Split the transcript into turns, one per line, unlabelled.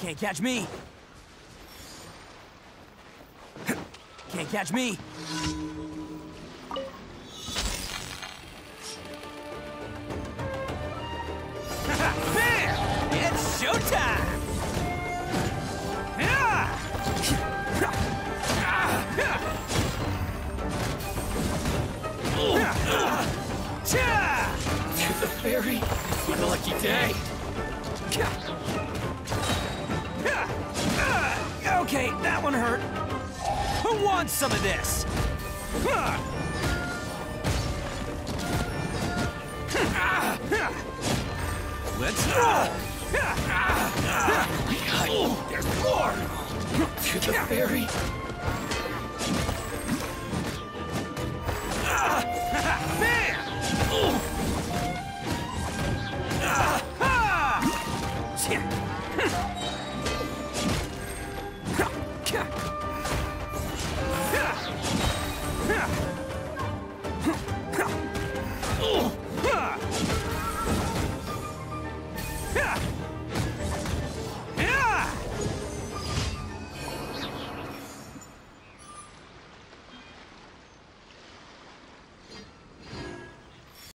Can't catch me. Can't catch me. Bam! It's showtime!
To the ferry? What a lucky day.
Okay, that one hurt. Who wants some of this? Let's roll!
There's more! To the ferry?